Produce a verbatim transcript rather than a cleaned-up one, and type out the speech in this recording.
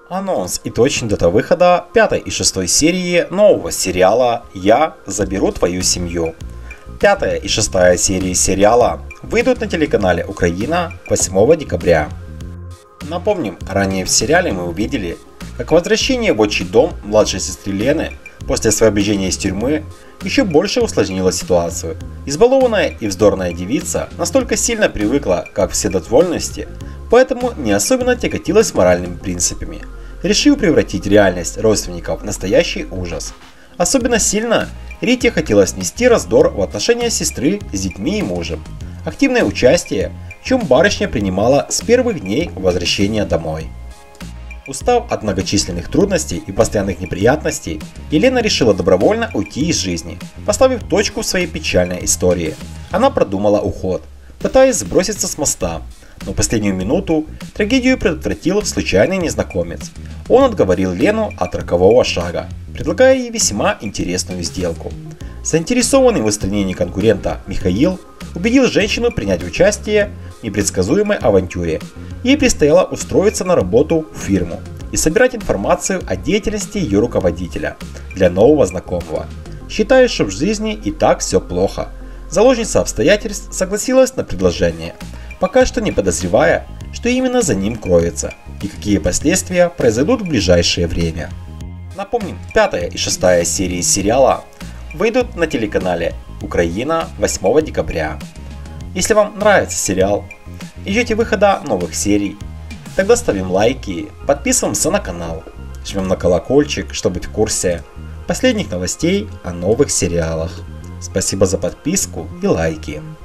Анонс и точная дата выхода пятой и шестой серии нового сериала «Я заберу твою семью». Пятая и шестая серии сериала выйдут на телеканале Украина восьмого декабря. Напомним, ранее в сериале мы увидели, как возвращение в отчий дом младшей сестры Лены после освобождения из тюрьмы еще больше усложнило ситуацию. Избалованная и вздорная девица настолько сильно привыкла к вседозволенности, поэтому не особенно тяготилась моральными принципами, решив превратить реальность родственников в настоящий ужас. Особенно сильно Рите хотелось внести раздор в отношения сестры с детьми и мужем, активное участие, в чем барышня принимала с первых дней возвращения домой. Устав от многочисленных трудностей и постоянных неприятностей, Елена решила добровольно уйти из жизни, поставив точку в своей печальной истории. Она продумала уход, пытаясь сброситься с моста, но в последнюю минуту трагедию предотвратил случайный незнакомец. Он отговорил Лену от рокового шага, предлагая ей весьма интересную сделку. Заинтересованный в устранении конкурента Михаил убедил женщину принять участие в непредсказуемой авантюре. Ей предстояло устроиться на работу в фирму и собирать информацию о деятельности ее руководителя для нового знакомого. Считая, что в жизни и так все плохо, заложница обстоятельств согласилась на предложение, пока что не подозревая, что именно за ним кроется и какие последствия произойдут в ближайшее время. Напомним, пятая и шестая серии сериала выйдут на телеканале Украина восьмого декабря. Если вам нравится сериал и ждете выхода новых серий, тогда ставим лайки, подписываемся на канал, жмем на колокольчик, чтобы быть в курсе последних новостей о новых сериалах. Спасибо за подписку и лайки.